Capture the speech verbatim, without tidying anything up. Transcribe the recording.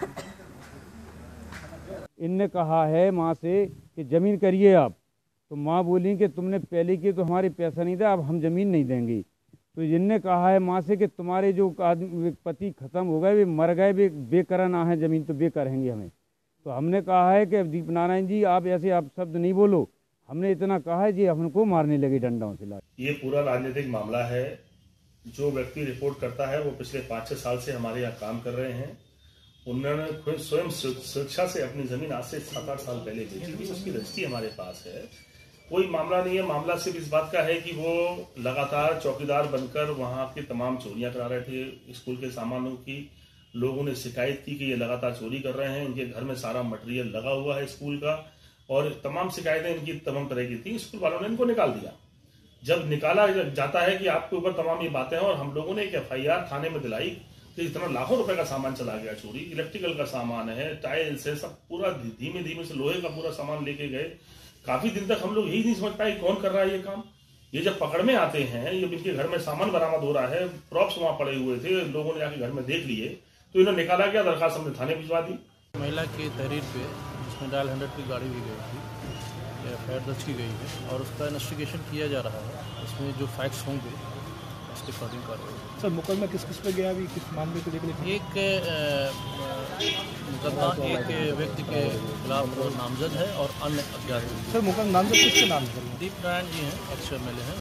इनने कहा है माँ से कि ज़मीन करिए आप, तो माँ बोली कि तुमने पहले की तो हमारे पैसा नहीं था, अब हम ज़मीन नहीं देंगे। तो इनने कहा है माँ से कि तुम्हारे जो आदमी पति ख़त्म हो गए, वे मर गए, वे बेकरा ना है ज़मीन, तो बे करेंगे हमें। तो हमने कहा है कि दीप नारायण जी आप ऐसे आप शब्द नहीं बोलो, हमने इतना कहा है जी, हमको मारने लगे डंडों से ला। ये पूरा राजनीतिक मामला है। जो व्यक्ति रिपोर्ट करता है वो पिछले पाँच छः साल से हमारे यहाँ काम कर रहे हैं। उन्होंने स्वयं स्वेच्छा से अपनी जमीन आज से सात आठ साल पहले बेची थी, उसकी रजिस्ट्री हमारे पास है। कोई मामला नहीं है। मामला सिर्फ इस बात का है कि वो लगातार चौकीदार बनकर वहाँ की तमाम चोरियां करा रहे थे। स्कूल के सामानों की लोगों ने शिकायत की कि ये लगातार चोरी कर रहे हैं, इनके घर में सारा मटेरियल लगा हुआ है स्कूल का, और तमाम शिकायतें इनकी तमाम तरह की थी। स्कूल वालों ने इनको निकाल दिया। जब निकाला जाता है कि आपके ऊपर तमाम ये बातें हैं, और हम लोगों ने एक एफ आई आर थाने में दिलाई कि इतना लाखों रुपए का सामान चला गया चोरी, इलेक्ट्रिकल का सामान है, टाइल्स है, सब पूरा धीमे धीमे से लोहे का पूरा सामान लेके गए। काफी दिन तक हम लोग यही नहीं समझ पाए कौन कर रहा है ये काम। ये जब पकड़ में आते हैं, ये इनके घर में सामान बरामद हो रहा है, प्रॉप्स वहां पड़े हुए थे, लोगों ने जाके घर में देख लिए, तो इन्हें निकाला गया, दरखास्त हमने थाने भिजवा दी। महिला की तहरीर पे जिसमें डायल हंड्रेड की गाड़ी भी गई थी, एफ आई आर दर्ज की गई है और उसका इन्वेस्टिगेशन किया जा रहा है। इसमें जो फैक्ट्स होंगे उसके अकॉर्डिंग कार्रवाई। सर मुकदमा किस किस पे गया, अभी किस मामले को लेकर? एक मुकदमा एक व्यक्ति के खिलाफ नामजद है और अन्य अज्ञात। सर मुकदमा नामजद किसके नाम पर? दीप नारायण जी हैं, एक्स एम एल ए हैं।